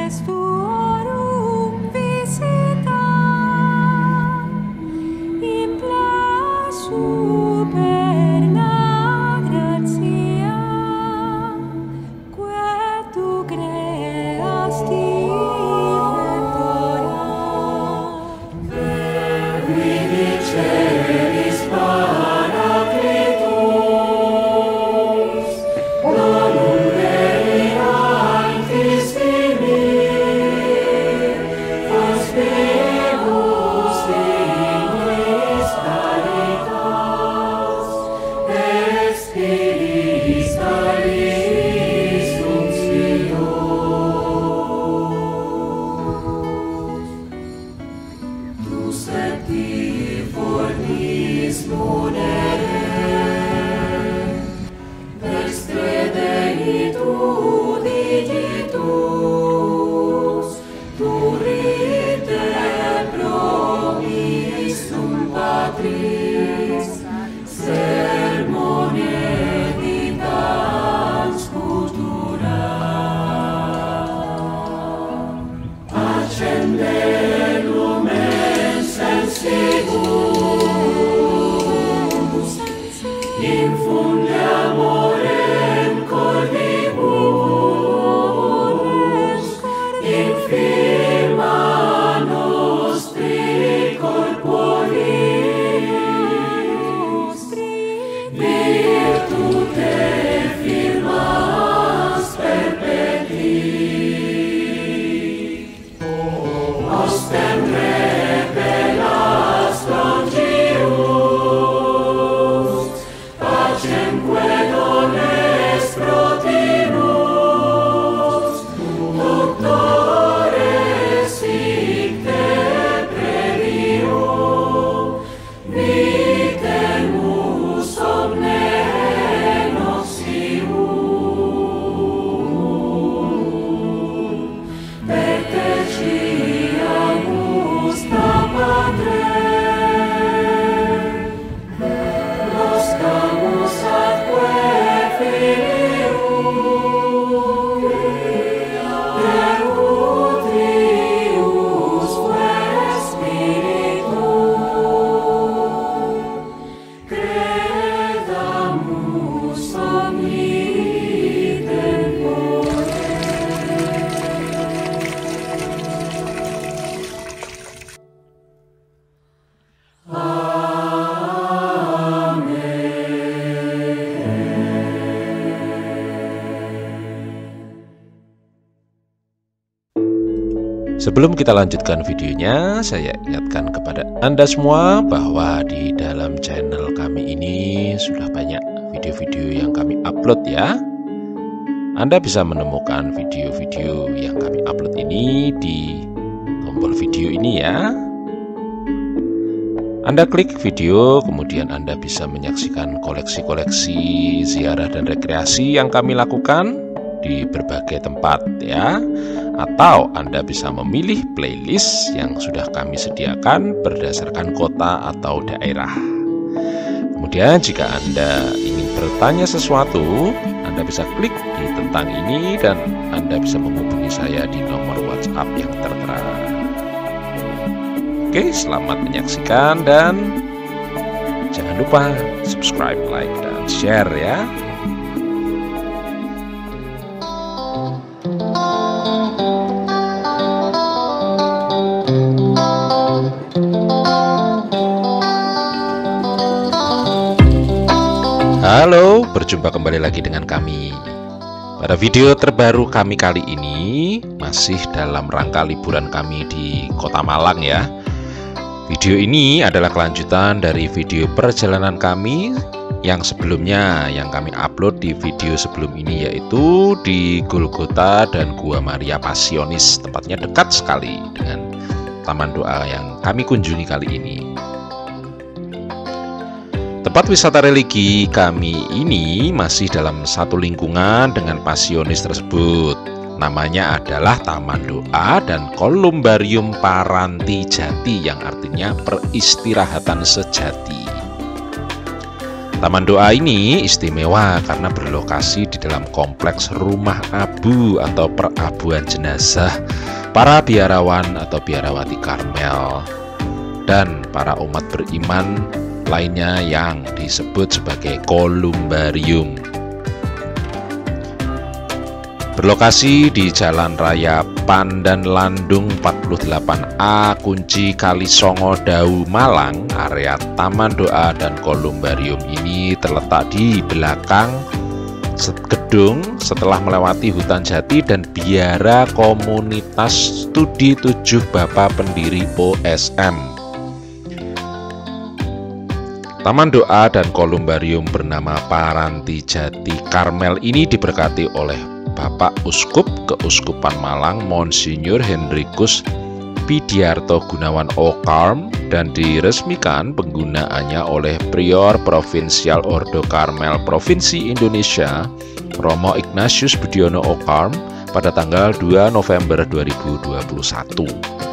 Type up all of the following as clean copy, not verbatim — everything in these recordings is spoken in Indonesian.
Sebelum kita lanjutkan videonya, saya ingatkan kepada Anda semua bahwa di dalam channel kami ini sudah banyak video-video yang kami upload ya. Anda bisa menemukan video-video yang kami upload ini di tombol video ini ya. Anda klik video, kemudian Anda bisa menyaksikan koleksi-koleksi ziarah dan rekreasi yang kami lakukan di berbagai tempat ya. Atau Anda bisa memilih playlist yang sudah kami sediakan berdasarkan kota atau daerah. Kemudian jika Anda ingin bertanya sesuatu, Anda bisa klik di tentang ini dan Anda bisa menghubungi saya di nomor WhatsApp yang tertera. Oke, selamat menyaksikan dan jangan lupa subscribe, like, dan share ya. Halo, berjumpa kembali lagi dengan kami. Pada video terbaru kami kali ini masih dalam rangka liburan kami di Kota Malang ya. Video ini adalah kelanjutan dari video perjalanan kami yang sebelumnya yang kami upload di video sebelum ini, yaitu di Golgota dan Gua Maria Pasionis. Tempatnya dekat sekali dengan taman doa yang kami kunjungi kali ini. Tempat wisata religi kami ini masih dalam satu lingkungan dengan Pasionis tersebut. Namanya adalah Taman Doa dan Kolumbarium Paranti Jati, yang artinya peristirahatan sejati. Taman Doa ini istimewa karena berlokasi di dalam kompleks rumah abu atau perabuan jenazah para biarawan atau biarawati Karmel dan para umat beriman lainnya yang disebut sebagai kolumbarium. Berlokasi di Jalan Raya Pandan Landung 48A Kunci Kalisongo Dau Malang, area Taman Doa dan Kolumbarium ini terletak di belakang gedung setelah melewati hutan jati dan biara komunitas studi 7 Bapak pendiri OSM. Taman Doa dan Kolumbarium bernama Paranti Jati Karmel ini diberkati oleh Bapak Uskup Keuskupan Malang Monsinyur Henrikus Pidiarto Gunawan Okarm dan diresmikan penggunaannya oleh Prior Provinsial Ordo Karmel Provinsi Indonesia Romo Ignatius Budiono Okarm pada tanggal 2 November 2021.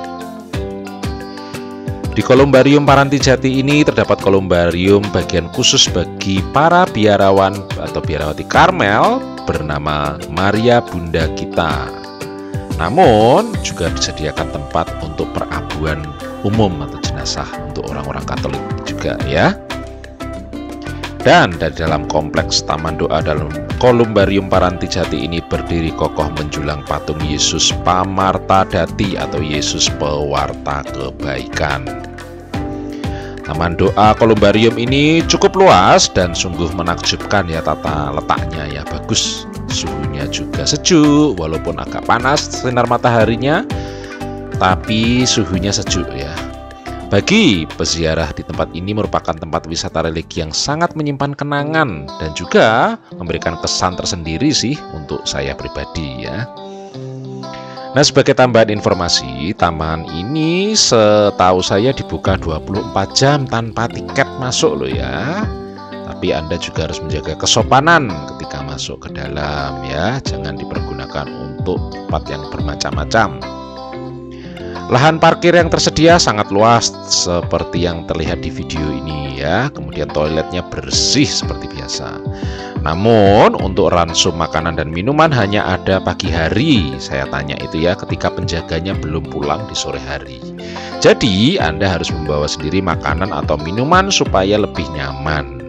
Di Kolumbarium Paranti Jati ini terdapat kolumbarium bagian khusus bagi para biarawan atau biarawati Karmel bernama Maria Bunda Kita. Namun juga disediakan tempat untuk perabuan umum atau jenazah untuk orang-orang Katolik juga ya. Dan dari dalam kompleks Taman Doa dalam Kolumbarium Paranti Jati ini berdiri kokoh menjulang patung Yesus Pamartadati atau Yesus Pewarta Kebaikan. Taman Doa Kolumbarium ini cukup luas dan sungguh menakjubkan ya, tata letaknya ya bagus. Suhunya juga sejuk walaupun agak panas sinar mataharinya, tapi suhunya sejuk ya. Bagi peziarah di tempat ini merupakan tempat wisata religi yang sangat menyimpan kenangan dan juga memberikan kesan tersendiri sih untuk saya pribadi ya. Nah, sebagai tambahan informasi, taman ini setahu saya dibuka 24 jam tanpa tiket masuk loh ya. Tapi Anda juga harus menjaga kesopanan ketika masuk ke dalam ya. Jangan dipergunakan untuk tempat yang bermacam-macam. Lahan parkir yang tersedia sangat luas seperti yang terlihat di video ini ya. Kemudian toiletnya bersih seperti biasa. Namun untuk ransum makanan dan minuman hanya ada pagi hari. Saya tanya itu ya ketika penjaganya belum pulang di sore hari. Jadi Anda harus membawa sendiri makanan atau minuman supaya lebih nyaman.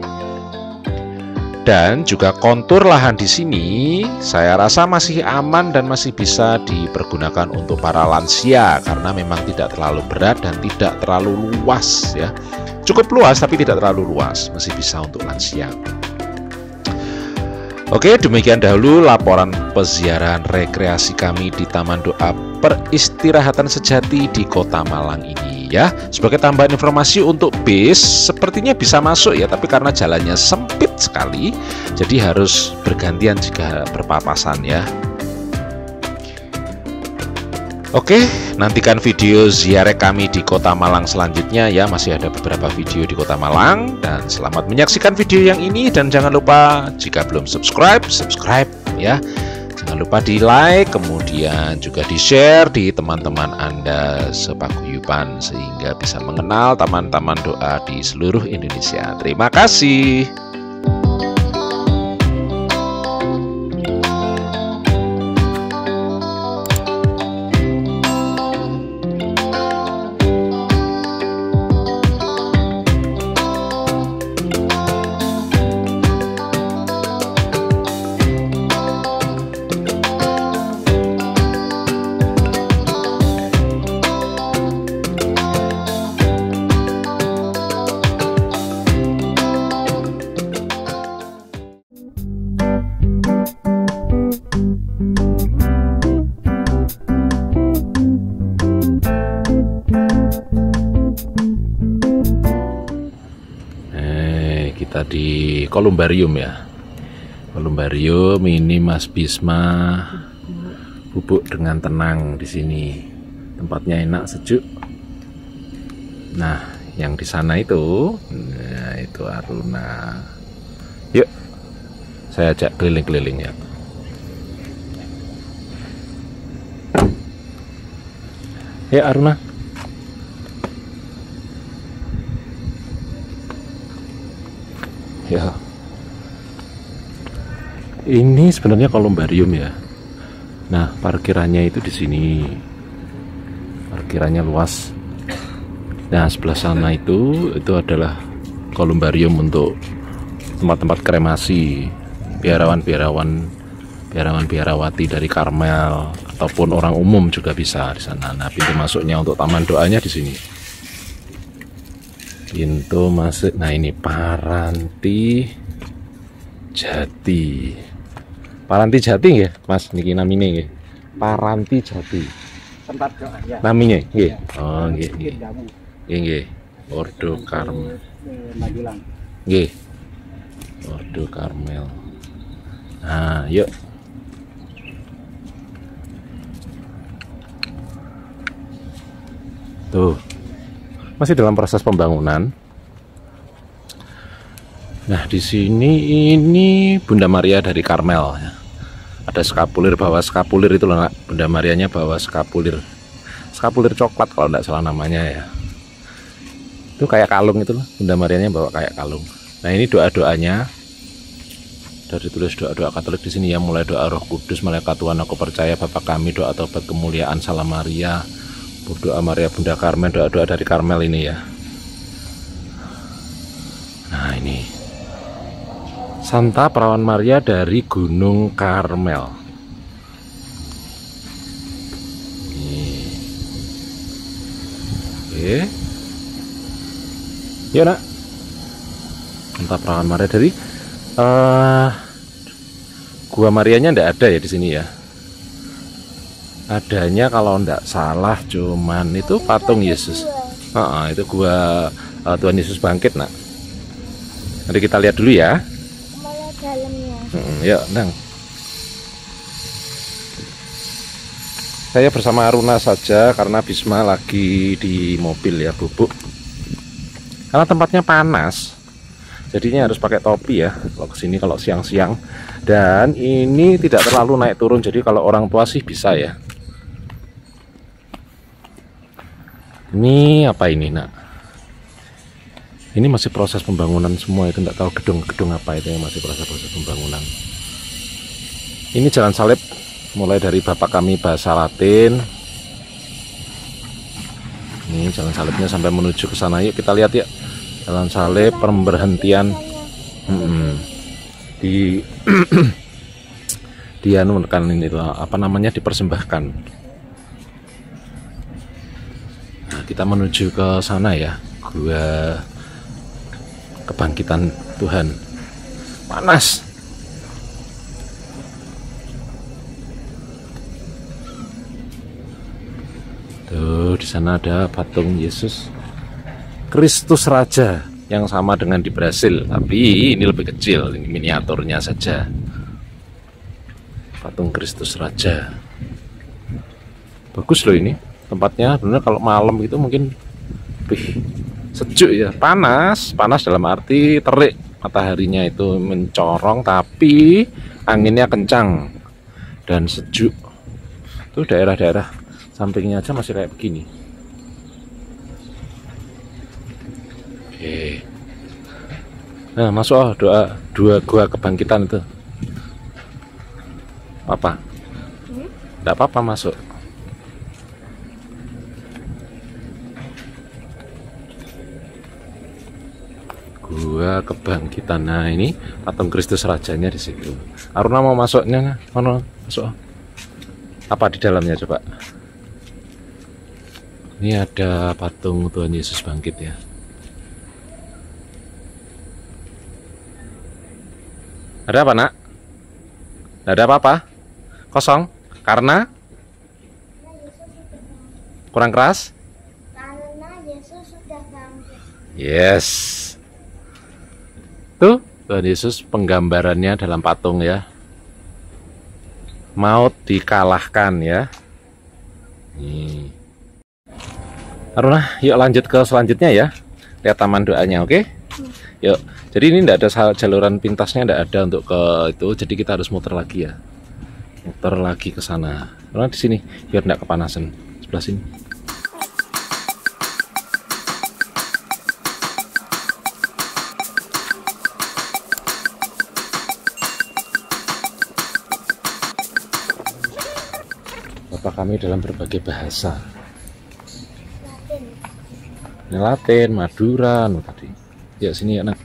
Dan juga kontur lahan di sini saya rasa masih aman dan masih bisa dipergunakan untuk para lansia karena memang tidak terlalu berat dan tidak terlalu luas ya. Cukup luas tapi tidak terlalu luas, masih bisa untuk lansia. Oke, demikian dahulu laporan peziarahan rekreasi kami di Taman Doa Peristirahatan Sejati di Kota Malang ini ya. Sebagai tambahan informasi untuk bis, sepertinya bisa masuk ya, tapi karena jalannya sempit sekali, jadi harus bergantian jika berpapasan ya. Oke, nantikan video ziarah kami di Kota Malang selanjutnya ya. Masih ada beberapa video di Kota Malang. Dan selamat menyaksikan video yang ini. Dan jangan lupa jika belum subscribe ya. Jangan lupa di like, kemudian juga di share di teman-teman Anda sepaguyuban sehingga bisa mengenal taman-taman doa di seluruh Indonesia. Terima kasih. Kita di Kolumbarium ya. Kolumbarium ini Mas Bisma bubuk dengan tenang di sini. Tempatnya enak, sejuk. Nah, yang di sana itu, nah itu Aruna. Yuk, saya ajak keliling-keliling ya. Ya Aruna. Ini sebenarnya kolumbarium ya. Nah, parkirannya itu di sini. Parkirannya luas. Nah, sebelah sana itu adalah kolumbarium untuk tempat-tempat kremasi, biarawan-biarawati dari Karmel ataupun orang umum juga bisa di sana. Nah, pintu masuknya untuk taman doanya di sini. Pintu masuk. Nah, ini Paranti Jati. Paranti Jati ya, Mas, niki namine nggih. Paranti Jati. Tempat doa ya. Namine nggih. Ya. Oh, nggih. Nggih. Nggih. Ordo Karmel. Magelang. Nggih. Ordo Karmel. Nah, yuk. Tuh. Masih dalam proses pembangunan. Nah, di sini ini Bunda Maria dari Karmel ya. Ada skapulir, bawa skapulir itu loh, Nak. Bunda Marianya bawa skapulir. Skapulir coklat kalau tidak salah namanya ya. Itu kayak kalung itu loh. Bunda Marianya bawa kayak kalung. Nah, ini doa-doanya. Dari tulis doa-doa Katolik di sini ya, mulai doa Roh Kudus, malaikat Tuhan aku percaya, Bapa kami, doa taubat kemuliaan, salam Maria, berdoa Maria Bunda Karmel, doa-doa dari Karmel ini ya. Nah, ini Santa Perawan Maria dari Gunung Karmel. Oke. Yuk, Nak. Santa Perawan Maria dari Gua Marianya ndak ada ya di sini ya. Adanya kalau ndak salah cuman itu patung Yesus. Itu gua Tuhan Yesus bangkit, Nak. Nanti kita lihat dulu ya. Yuk, Nang. Saya bersama Aruna saja karena Bisma lagi di mobil ya, bubuk. Karena tempatnya panas, jadinya harus pakai topi ya kalau kesini kalau siang-siang. Dan ini tidak terlalu naik turun, jadi kalau orang tua sih bisa ya. Ini apa ini, Nak? Ini masih proses pembangunan semua itu, nggak tahu gedung-gedung apa itu yang masih proses pembangunan. Ini Jalan Salib, mulai dari Bapak kami bahasa Latin. Ini Jalan Salibnya sampai menuju ke sana. Yuk kita lihat ya. Jalan Salib pemberhentian di dia kan ini apa namanya, dipersembahkan. Nah, kita menuju ke sana ya, Gua Kebangkitan Tuhan. Panas. Tuh, di sana ada patung Yesus Kristus Raja yang sama dengan di Brasil, tapi ini lebih kecil, ini miniaturnya saja. Patung Kristus Raja. Bagus loh ini tempatnya. Benar kalau malam itu mungkin lebih sejuk ya. Panas dalam arti terik, mataharinya itu mencorong tapi anginnya kencang dan sejuk. Tuh daerah-daerah sampingnya aja masih kayak begini. Oke. Nah, masuk doa dua gua kebangkitan itu. Apa? Tidak apa-apa masuk. Gua Kebangkitan. Nah, ini patung Kristus Rajanya di situ. Aruna mau masuknya, mana masuk? Apa di dalamnya coba? Ini ada patung Tuhan Yesus bangkit ya. Ada apa, Nak? Tidak ada apa-apa? Kosong? Karena? Kurang keras? Karena Yesus sudah bangkit. Yes. Tuh, Tuhan Yesus penggambarannya dalam patung ya. Maut dikalahkan ya. Nih. Aruna, yuk lanjut ke selanjutnya ya. Lihat taman doanya, oke? Yuk. Jadi ini tidak ada jaluran pintasnya, tidak ada untuk ke itu. Jadi kita harus muter lagi ya. Muter lagi ke sana. Karena di sini biar tidak kepanasan. Sebelah sini. menyapa kami dalam berbagai bahasa. Latin. Ini Latin, Madura, tadi. Ya sini anak.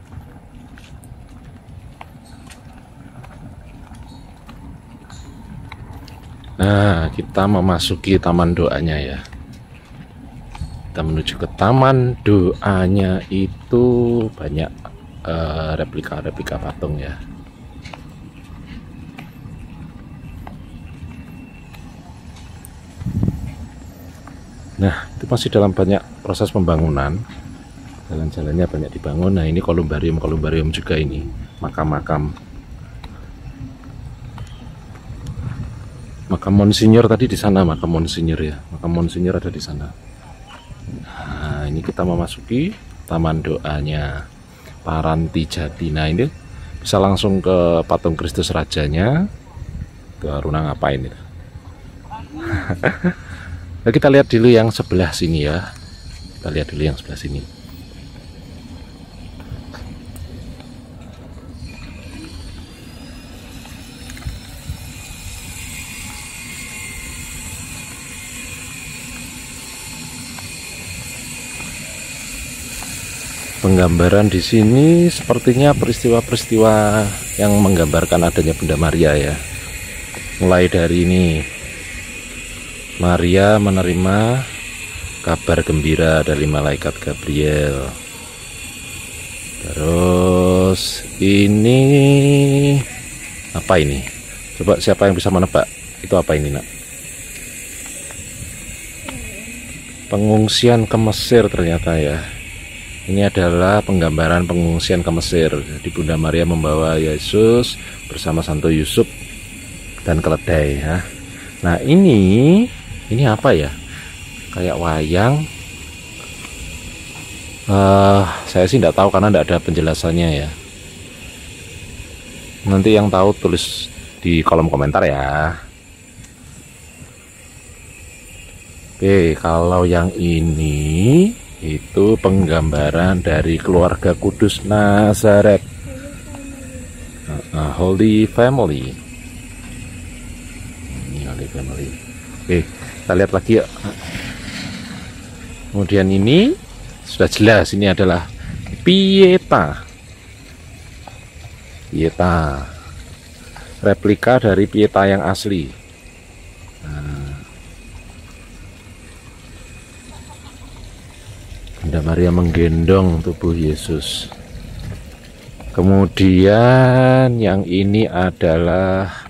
Nah, kita memasuki taman doanya ya. Kita menuju ke taman doanya, itu banyak replika-replika patung ya. Nah, itu masih dalam banyak proses pembangunan. Jalan-jalannya banyak dibangun. Nah, ini kolumbarium juga ini. Makam-makam Monsinyur tadi di sana, makam Monsinyur ya. Makam Monsinyur ada di sana. Nah, ini kita memasuki taman doanya Paranti Jati. Nah, ini bisa langsung ke patung Kristus Rajanya. Ke Aruna ngapain itu? Nah, kita lihat dulu yang sebelah sini ya. Kita lihat dulu yang sebelah sini. Penggambaran di sini sepertinya peristiwa-peristiwa yang menggambarkan adanya Bunda Maria ya. Mulai dari ini, Maria menerima kabar gembira dari malaikat Gabriel. Terus ini apa ini? Coba siapa yang bisa menebak? Itu apa ini, Nak? Pengungsian ke Mesir ternyata ya. Ini adalah penggambaran pengungsian ke Mesir. Jadi Bunda Maria membawa Yesus bersama Santo Yusuf dan keledai ya. Nah, ini apa ya? Kayak wayang. Saya sih tidak tahu karena tidak ada penjelasannya ya. Nanti yang tahu tulis di kolom komentar ya. Oke, kalau yang ini itu penggambaran dari keluarga kudus Nazaret, Holy Family. Ini Holy Family. Oke, kita lihat lagi ya. Kemudian ini sudah jelas, ini adalah Pieta. Replika dari Pieta yang asli. Bunda Maria menggendong tubuh Yesus. Kemudian yang ini adalah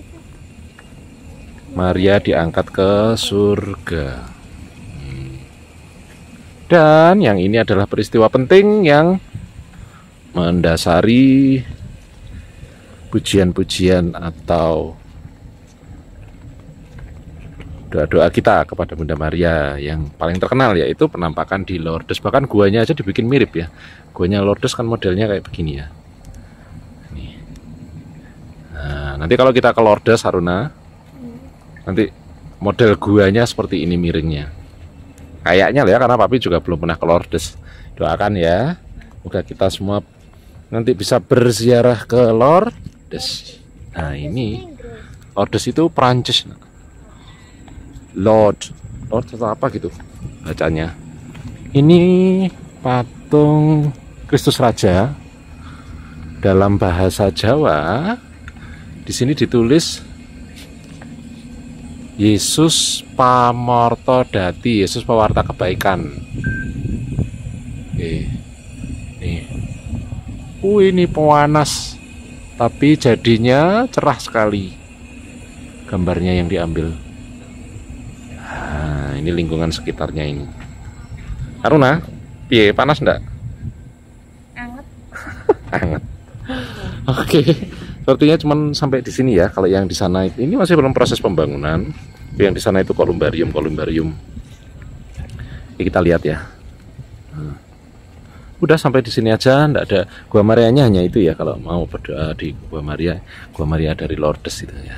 Maria diangkat ke surga. Dan yang ini adalah peristiwa penting yang mendasari pujian-pujian atau doa-doa kita kepada Bunda Maria. Yang paling terkenal yaitu penampakan di Lourdes. Bahkan guanya aja dibikin mirip ya. Guanya Lourdes kan modelnya kayak begini ya. Nih. Nah, nanti kalau kita ke Lourdes, Haruna, nanti model guanya seperti ini miringnya. Kayaknya ya, karena papi juga belum pernah ke Lourdes. Doakan ya, semoga kita semua nanti bisa berziarah ke Lourdes. Nah, ini Lourdes itu Prancis. Lord atau apa gitu bacanya. Ini patung Kristus Raja dalam bahasa Jawa. Di sini ditulis Yesus Pamorto Dati, Yesus pewarta kebaikan. Oke. Nih. Ini pewanas, tapi jadinya cerah sekali gambarnya yang diambil. Nah, ini lingkungan sekitarnya ini. Aruna, piye, panas enggak? Anget. Anget. Oke, sepertinya cuman sampai di sini ya. Kalau yang di sana ini masih belum proses pembangunan. Yang di sana itu kolumbarium. Ini kita lihat ya. Udah sampai di sini aja, enggak ada. Gua Marianya hanya itu ya, kalau mau berdoa di Gua Maria dari Lourdes itu ya.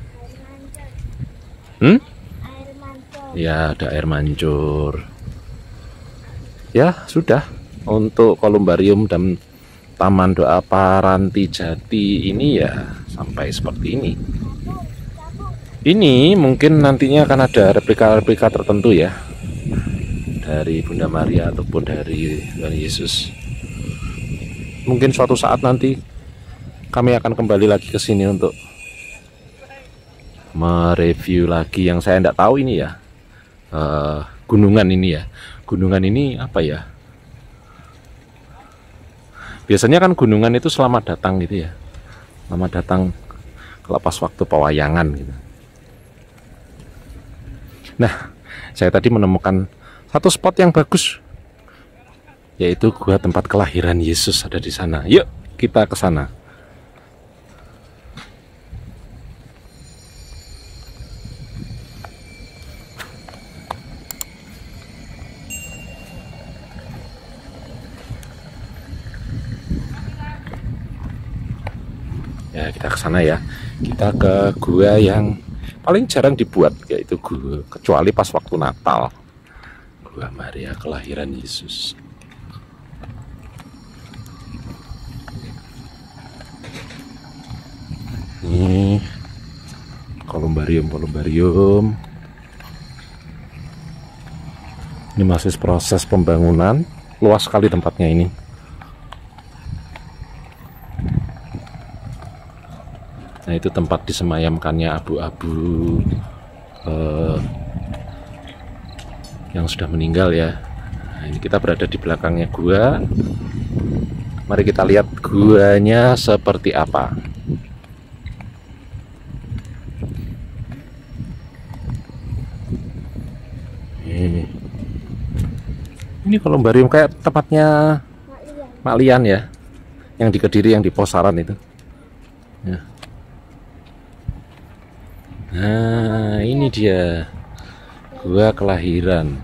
Ya, ada air mancur. Ya, sudah. Untuk kolumbarium dan Taman Doa Paranti Jati ini ya sampai seperti ini. Ini mungkin nantinya akan ada replika-replika tertentu ya, dari Bunda Maria ataupun dari Tuhan Yesus. Mungkin suatu saat nanti kami akan kembali lagi ke sini untuk mereview lagi yang saya tidak tahu ini ya. Gunungan ini ya. Gunungan ini apa ya? Biasanya kan gunungan itu selamat datang gitu ya. Selamat datang kalau pas waktu pewayangan gitu. Nah, saya tadi menemukan satu spot yang bagus, yaitu gua tempat kelahiran Yesus ada di sana. Yuk, kita ke sana. Ya, kita ke sana ya. Kita ke gua yang paling jarang dibuat, yaitu gua kecuali pas waktu Natal. Gua Maria kelahiran Yesus. Ini kolumbarium. Ini masih proses pembangunan. Luas sekali tempatnya ini. Nah, itu tempat disemayamkannya abu-abu yang sudah meninggal ya. Nah, ini kita berada di belakangnya gua. Mari kita lihat guanya seperti apa. Ini kolumbarium kayak tempatnya Mak Lian ya, yang di Kediri, yang di Posaran itu ya. Nah, ini dia gua kelahiran.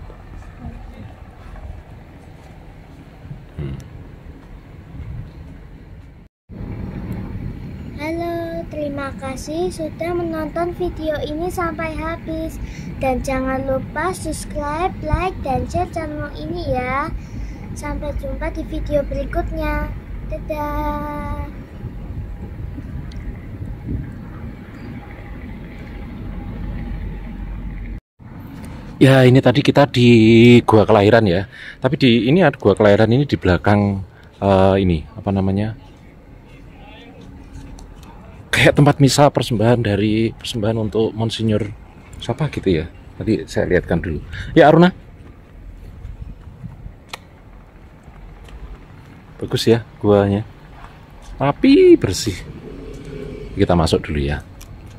Halo, terima kasih sudah menonton video ini sampai habis. Dan jangan lupa subscribe, like, dan share channel ini ya. Sampai jumpa di video berikutnya. Dadah. Ya, ini tadi kita di gua kelahiran ya. Tapi ini ada gua kelahiran ini di belakang ini apa namanya? Kayak tempat misa persembahan untuk Monsinyur siapa gitu ya. Tadi saya lihatkan dulu. Ya, Aruna. Bagus ya guanya. Rapi, bersih. Kita masuk dulu ya.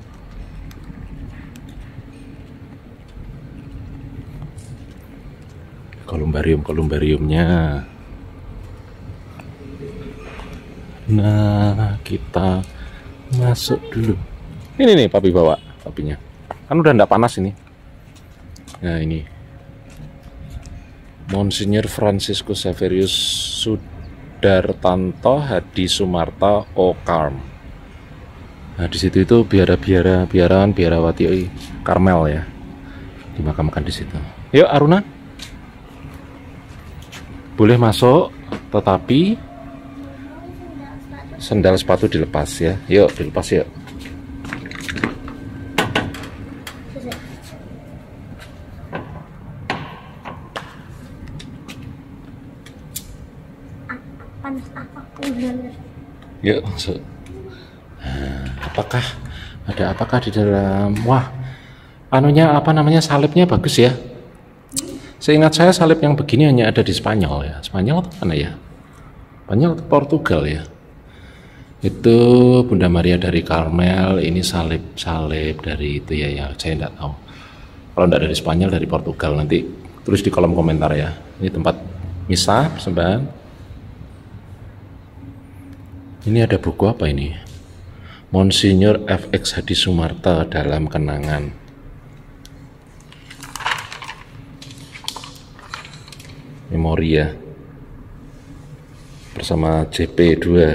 Kolumbariumnya. Nah, kita masuk dulu. Ini nih papi bawa papinya. Kan udah enggak panas ini. Nah, ini Monsinyur Franciscus Xaverius Sudartanto Hadi Sumarta Okarm. Nah, di situ itu biarawati Karmel ya. Dimakamkan di situ. Yuk, Aruna. Boleh masuk, tetapi sendal sepatu dilepas ya. Yuk, dilepas yuk. Panas apa? Yuk, masuk. Nah, apakah di dalam? Wah, anunya apa namanya, salibnya bagus ya. Seingat saya salib yang begini hanya ada di Spanyol ya. Spanyol atau mana ya? Spanyol atau Portugal ya? Itu Bunda Maria dari Karmel. Ini salib dari itu ya. Saya tidak tahu. Kalau tidak dari Spanyol, dari Portugal, nanti tulis di kolom komentar ya. Ini tempat misa persembahan. Ini ada buku apa ini? Monsinyur FX Hadi Sumarta dalam kenangan. Memoria bersama JP2.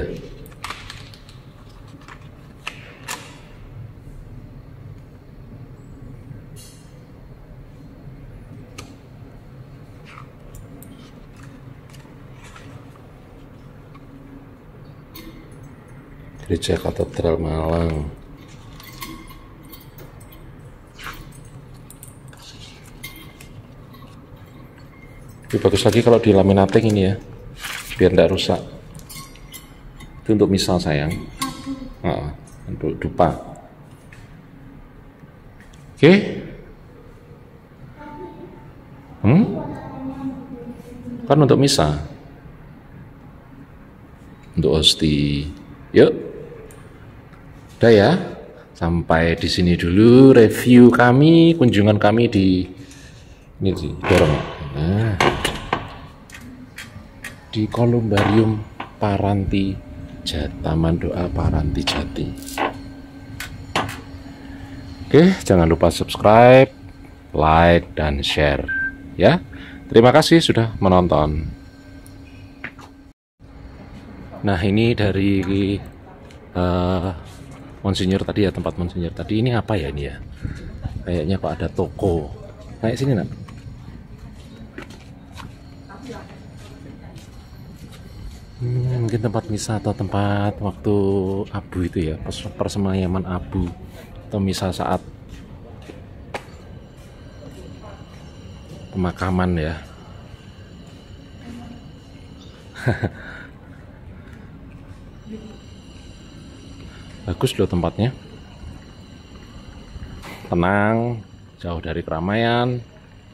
Gereja Katedral Malang. Lebih bagus lagi kalau di laminating ini ya, biar tidak rusak. Itu untuk misal sayang, untuk dupa. Oke. Kan untuk misa, untuk hosti. Yuk, udah ya. Sampai di sini dulu review kami, kunjungan kami di ini sih, dorong. Nah, di Kolumbarium Paranti Taman Doa Paranti Jati. Oke, jangan lupa subscribe, like, dan share ya. Terima kasih sudah menonton. Nah, ini dari Monsinyur tadi ya, tempat Monsinyur tadi. Ini apa ya ini ya? Kayaknya kok ada toko. Kayak sini nak. Mungkin tempat misa atau tempat waktu abu itu ya, persemayaman abu atau misa saat pemakaman ya. Bagus loh tempatnya, tenang, jauh dari keramaian.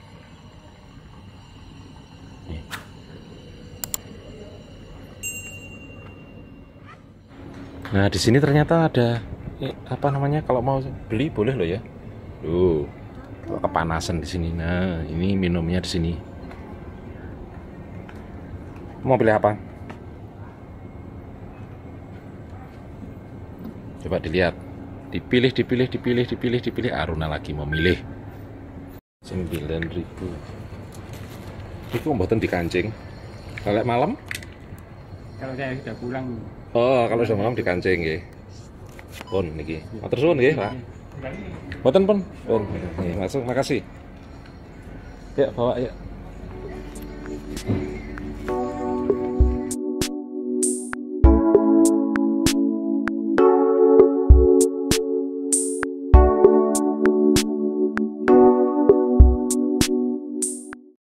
Nah, di sini ternyata ada apa namanya, kalau mau beli boleh loh ya. Tuh, kalau kepanasan di sini. Nah, ini minumnya di sini. Mau pilih apa? Coba dilihat, dipilih. Aruna lagi memilih. 9.000. Itu mboten dikancing. Kalau malam? Kalau saya sudah pulang. Oh, kalau sudah malam dikancing nggih. Pun niki. Matur suwun nggih, Pak. Mboten pun. Pun. Nggih, makasih. Ya, bawa ya.